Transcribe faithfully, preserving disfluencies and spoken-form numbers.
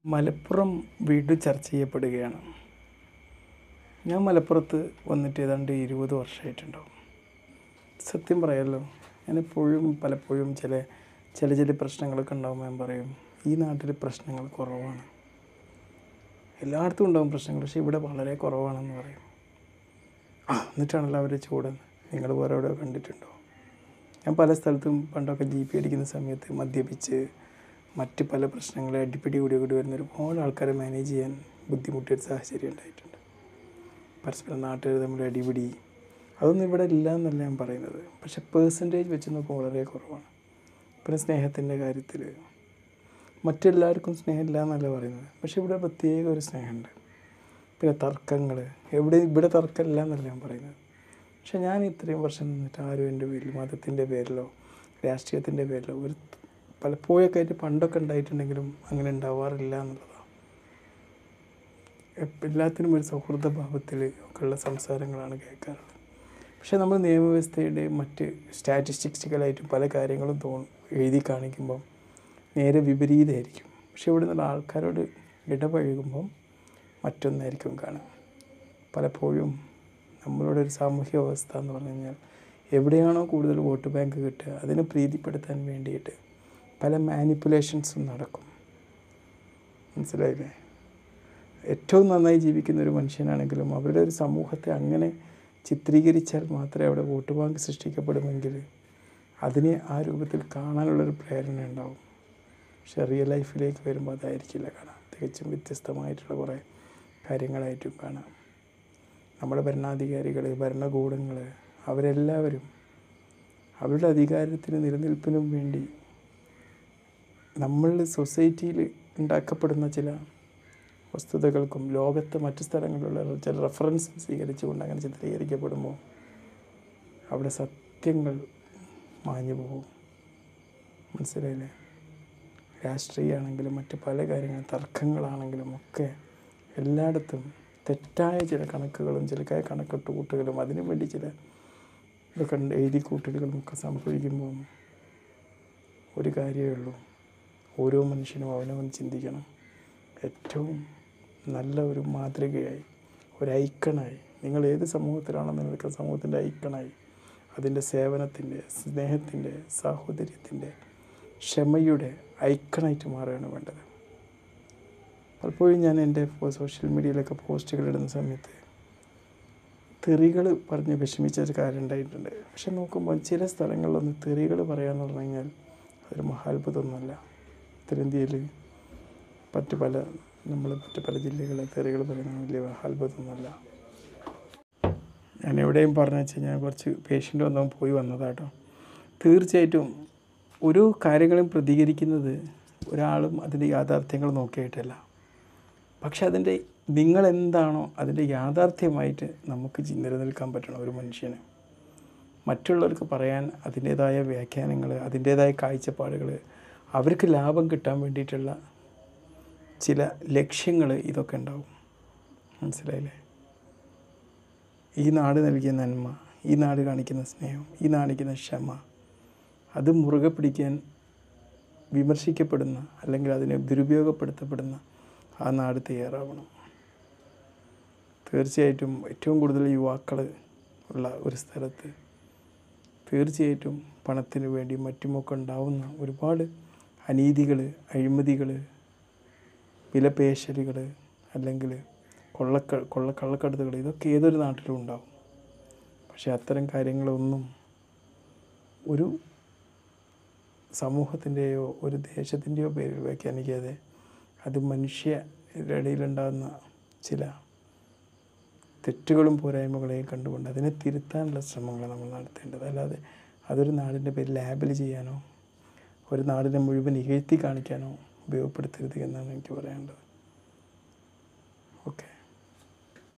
മലപ്പുറം വീണ്ടും ചർച്ച ചെയ്യപ്പെടുകയാണ്. ഞാൻ മലപ്പുറത്ത് വന്നിട്ട് ഏതാണ്ട് ഇരുപത് വർഷമായിട്ടുണ്ടാവും. സത്യം പറയാമല്ലോ, ഞാനെപ്പോഴും പലപ്പോഴും ചില ചില ചില പ്രശ്നങ്ങളൊക്കെ ഉണ്ടാകുമ്പോൾ ഞാൻ പറയും, ഈ നാട്ടിൽ പ്രശ്നങ്ങൾ കുറവാണ്. എല്ലായിടത്തും ഉണ്ടാകും പ്രശ്നങ്ങൾ, പക്ഷേ ഇവിടെ വളരെ കുറവാണെന്ന് പറയും. ആ എന്നിട്ടാണല്ലോ അവർ ചൂടെന്ന്. നിങ്ങൾ വേറെ എവിടെയോ കണ്ടിട്ടുണ്ടോ? ഞാൻ പല സ്ഥലത്തും പണ്ടൊക്കെ ജി പി അടിക്കുന്ന സമയത്ത് മദ്യപിച്ച് മറ്റ് പല പ്രശ്നങ്ങളെ അടിപ്പിടി കൂടി കൂടി വരുന്ന ഒരുപാട് ആൾക്കാരെ മാനേജ് ചെയ്യാൻ ബുദ്ധിമുട്ടിയൊരു സാഹചര്യം ഉണ്ടായിട്ടുണ്ട്. പരസ്പരം നാട്ടുകാർ തമ്മിൽ അടിപിടി, അതൊന്നും ഇവിടെ ഇല്ല എന്നല്ല ഞാൻ പറയുന്നത്, പക്ഷെ പേഴ്സൻറ്റേജ് വെച്ച് നോക്കുമ്പോൾ വളരെ കുറവാണ്. പിന്നെ സ്നേഹത്തിൻ്റെ കാര്യത്തിൽ മറ്റെല്ലാവർക്കും സ്നേഹമില്ല എന്നല്ല പറയുന്നത്, പക്ഷെ ഇവിടെ പ്രത്യേക ഒരു സ്നേഹമുണ്ട്. പിന്നെ തർക്കങ്ങൾ എവിടെ ഇവിടെ തർക്കമില്ല എന്നല്ല ഞാൻ പറയുന്നത്, പക്ഷെ ഞാൻ ഇത്രയും വർഷം നിന്നിട്ട് ആരും എൻ്റെ പേരിൽ മതത്തിൻ്റെ പേരിലോ രാഷ്ട്രീയത്തിൻ്റെ പേരിലോ ഒരു പലപ്പോഴൊക്കെ ആയിട്ട് പണ്ടൊക്കെ ഉണ്ടായിട്ടുണ്ടെങ്കിലും അങ്ങനെ ഉണ്ടാവാറില്ല എന്നുള്ളതാണ്. എല്ലാത്തിനും ഒരു സൗഹൃദ ഭാവത്തിൽ ഒക്കെയുള്ള സംസാരങ്ങളാണ് കേൾക്കാറുള്ളത്. പക്ഷേ നമ്മൾ നിയമവ്യവസ്ഥയുടെ മറ്റ് സ്റ്റാറ്റിസ്റ്റിക്സുകളായിട്ടും പല കാര്യങ്ങളും തോ എഴുതി കാണിക്കുമ്പം നേരെ വിപരീതമായിരിക്കും. പക്ഷേ ഇവിടെ നിന്നുള്ള ആൾക്കാരോട് ഇടപഴകുമ്പം മറ്റൊന്നായിരിക്കും കാണുക. പലപ്പോഴും നമ്മളുടെ ഒരു സാമൂഹ്യ വ്യവസ്ഥ എന്ന് പറഞ്ഞു കഴിഞ്ഞാൽ എവിടെയാണോ കൂടുതൽ വോട്ട് ബാങ്ക് കിട്ടുക അതിനെ പ്രീതിപ്പെടുത്താൻ വേണ്ടിയിട്ട് പല മാനിപ്പുലേഷൻസും നടക്കും. മനസ്സിലായില്ലേ? ഏറ്റവും നന്നായി ജീവിക്കുന്ന ഒരു മനുഷ്യനാണെങ്കിലും അവരുടെ ഒരു സമൂഹത്തെ അങ്ങനെ ചിത്രീകരിച്ചാൽ മാത്രമേ അവിടെ വോട്ട് ബാങ്ക് സൃഷ്ടിക്കപ്പെടുമെങ്കിൽ അതിനെ ആ രൂപത്തിൽ കാണാനുള്ളൊരു പ്രേരണ ഉണ്ടാവും. പക്ഷേ റിയൽ ലൈഫിലേക്ക് വരുമ്പോൾ അതായിരിക്കില്ല കാണാം. തികച്ചും വ്യത്യസ്തമായിട്ടുള്ള കുറേ കാര്യങ്ങളായിട്ടും കാണാം. നമ്മുടെ ഭരണാധികാരികൾ, ഭരണകൂടങ്ങൾ, അവരെല്ലാവരും അവരുടെ അധികാരത്തിന് നിലനിൽപ്പിനും വേണ്ടി നമ്മളുടെ സൊസൈറ്റിയിൽ ഉണ്ടാക്കപ്പെടുന്ന ചില വസ്തുതകൾക്കും ലോകത്തെ മറ്റു സ്ഥലങ്ങളിലുള്ള ചില റെഫറൻസ് സ്വീകരിച്ചുകൊണ്ട് അങ്ങനെ ചിത്രീകരിക്കപ്പെടുമ്പോൾ അവിടെ സത്യങ്ങൾ മാഞ്ഞു പോകും. മനസ്സിലായില്ലേ? രാഷ്ട്രീയമാണെങ്കിലും മറ്റ് പല കാര്യങ്ങളും തർക്കങ്ങളാണെങ്കിലും ഒക്കെ എല്ലായിടത്തും തെറ്റായ ചില കണക്കുകളും ചില കണക്കിട്ട് കൂട്ടുകളും അതിനു വേണ്ടി ചില ഇതൊക്കെ എഴുതി കൂട്ടലുകളും ഒക്കെ സംഭവിക്കുമ്പോൾ ഒരു കാര്യമേ ഉള്ളൂ, ഓരോ മനുഷ്യനും അവനവൻ ചിന്തിക്കണം. ഏറ്റവും നല്ല ഒരു മാതൃകയായി, ഒരു ഐക്കണായി, നിങ്ങൾ ഏത് സമൂഹത്തിലാണെന്ന് നിൽക്കുന്ന സമൂഹത്തിൻ്റെ ഐക്കണായി, അതിൻ്റെ സേവനത്തിൻ്റെ, സ്നേഹത്തിൻ്റെ, സാഹോദര്യത്തിൻ്റെ, ക്ഷമയുടെ ഐക്കണായിട്ട് മാറുകയാണ് വേണ്ടത്. പലപ്പോഴും ഞാൻ എൻ്റെ സോഷ്യൽ മീഡിയയിലൊക്കെ പോസ്റ്റുകൾ ഇടുന്ന സമയത്ത് തെറികൾ പറഞ്ഞ് വിഷമിച്ച ഒരു കാര്യം ഉണ്ടായിട്ടുണ്ട്. പക്ഷെ നോക്കുമ്പോൾ ചില സ്ഥലങ്ങളിലൊന്ന് തെറികൾ പറയാമെന്ന് പറഞ്ഞു കഴിഞ്ഞാൽ അതൊരു മഹാത്ഭുതമൊന്നുമല്ല. ഉത്തരേന്ത്യയിൽ മറ്റ് പല നമ്മൾ മറ്റ് പല ജില്ലകളിലെ തെറികൾ പറയുന്നത് വലിയ മഹാത്ഭുതമൊന്നുമല്ല. ഞാൻ എവിടെയും പറഞ്ഞു വെച്ച് കഴിഞ്ഞാൽ കുറച്ച് പേഷ്യൻ്റ് വന്നപ്പോൾ പോയി വന്നതാട്ടോ. തീർച്ചയായിട്ടും ഓരോ കാര്യങ്ങളും പ്രതികരിക്കുന്നത് ഒരാളും അതിൻ്റെ യാഥാർത്ഥ്യങ്ങൾ നോക്കിയിട്ടല്ല, പക്ഷെ അതിൻ്റെ നിങ്ങളെന്താണോ അതിൻ്റെ യാഥാർത്ഥ്യമായിട്ട് നമുക്ക് നിലനിൽക്കാൻ പറ്റണം. ഒരു മനുഷ്യന് മറ്റുള്ളവർക്ക് പറയാൻ അതിൻ്റേതായ വ്യാഖ്യാനങ്ങൾ, അതിൻ്റേതായ കാഴ്ചപ്പാടുകൾ, അവർക്ക് ലാഭം കിട്ടാൻ വേണ്ടിയിട്ടുള്ള ചില ലക്ഷ്യങ്ങൾ ഇതൊക്കെ ഉണ്ടാവും. മനസ്സിലായില്ലേ? ഈ നാട് നൽകിയ നന്മ, ഈ നാട് കാണിക്കുന്ന സ്നേഹം, ഈ നാണിക്കുന്ന ക്ഷമ, അത് മുറുകെ പിടിക്കാൻ വിമർശിക്കപ്പെടുന്ന അല്ലെങ്കിൽ അതിനെ ദുരുപയോഗപ്പെടുത്തപ്പെടുന്ന ആ നാട് തയ്യാറാവണം. തീർച്ചയായിട്ടും ഏറ്റവും കൂടുതൽ യുവാക്കൾ ഉള്ള ഒരു സ്ഥലത്ത് തീർച്ചയായിട്ടും പണത്തിന് വേണ്ടി മറ്റുമൊക്കെ ഉണ്ടാവുന്ന ഒരുപാട് അനീതികൾ, അഴിമതികൾ, വിലപേശലുകൾ, അല്ലെങ്കിൽ കൊള്ളക്ക കൊള്ള കള്ളക്കടത്തുകൾ, ഇതൊക്കെ ഏതൊരു നാട്ടിലും ഉണ്ടാവും. പക്ഷേ അത്തരം കാര്യങ്ങളൊന്നും ഒരു സമൂഹത്തിൻ്റെയോ ഒരു ദേശത്തിൻ്റെയോ പേരിൽ വ്യാഖ്യാനിക്കാതെ അത് മനുഷ്യരുടെ ഇടയിലുണ്ടാകുന്ന ചില തെറ്റുകളും പോരായ്മകളെയും കണ്ടുകൊണ്ട് അതിനെ തിരുത്താനുള്ള ശ്രമങ്ങൾ നമ്മൾ നടത്തേണ്ടത്. അല്ലാതെ അതൊരു നാടിൻ്റെ പേരിൽ ലാബിൽ ചെയ്യാനോ ഒരു നാടിനെ മുഴുവൻ ഇകഴ്ത്തി കാണിക്കാനോ ഉപയോഗപ്പെടുത്തരുത് എന്നാണ് എനിക്ക് പറയാനുള്ളത്. ഓക്കെ.